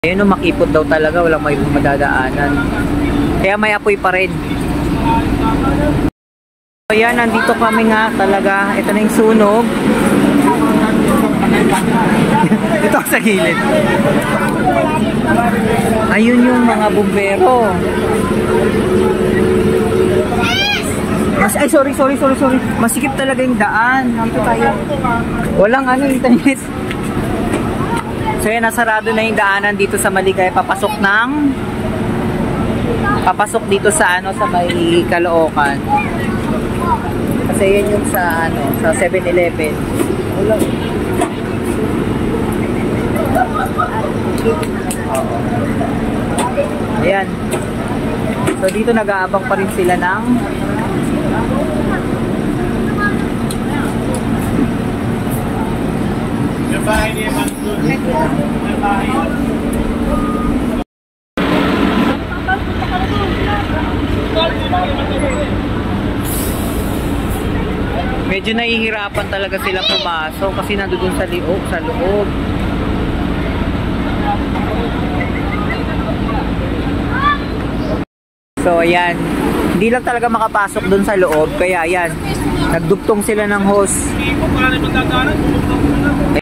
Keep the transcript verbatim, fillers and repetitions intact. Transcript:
Ayun, no, makipot daw talaga, walang may madadaanan. Kaya may apoy pa rin. So yan, nandito kami nga talaga. Ito na yung sunog. Ito sa gilid. Ayun yung mga bumbero. Mas, ay sorry, sorry, sorry, sorry. Masikip talaga yung daan. Dito tayo. Walang ano, internet. So yan, nasarado na yung daanan dito sa Maligaya, papasok ng papasok dito sa ano, sa may Caloocan. Kasi yan yung sa ano, sa seven eleven. Ayan. So dito nag-aabang pa rin sila ng medyo nahihirapan talaga silang pumasok kasi nandoon sa loob, sa loob. So ayan, hindi lang talaga makapasok doon sa loob, kaya ayan, nagdugtong sila ng hose.